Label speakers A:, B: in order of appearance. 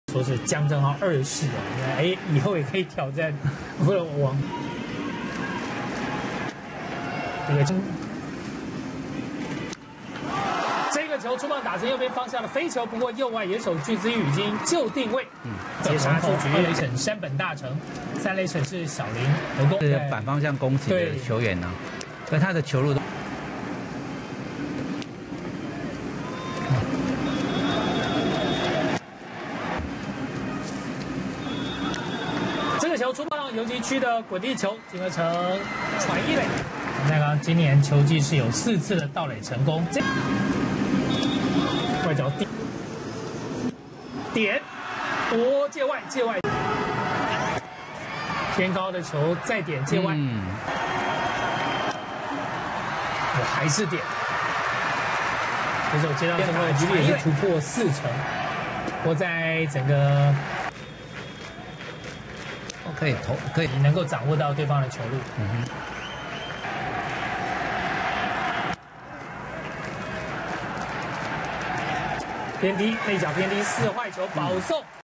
A: 说是江正浩2世啊，哎，以后也可以挑战不是王。这个球出棒打成右边方向的飞球，不过右外野手具之玉已经就定位，截杀出局。2垒审山本大成，3垒审是小林得攻。
B: 是反方向攻击的球员呢，所以他的球路都。
A: 这个球出棒，游击区的滚地球金河成传1垒。那个今年球季是有4次的盗垒成功。外角点，界外，偏高的球再点界外，我还是点。这手接到之后，距离也是突破4成。我在整个。
B: 可以投，可以
A: 能够掌握到对方的球路。偏低，内角偏低，4坏球保送。